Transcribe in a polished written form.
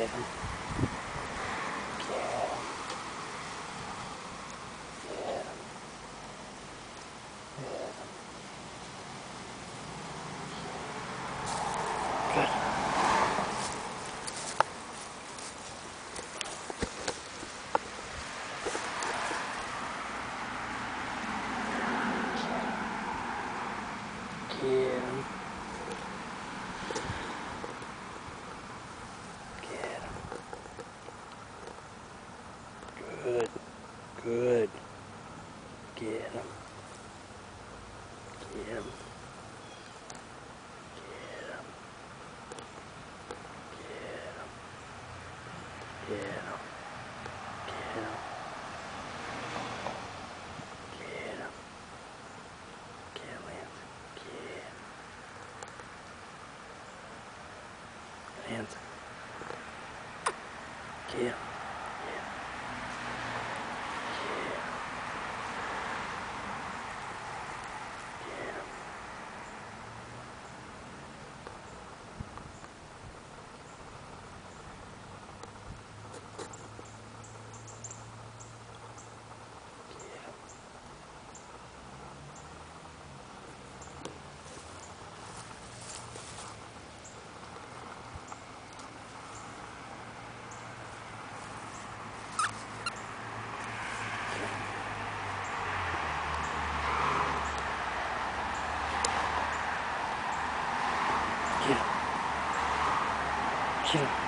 him. Good. Get him. Get him. Good. Good. Get him. Get him. Get him. Get him. Get him. Get him, Lance. Get him. Lance. Get him. Get him.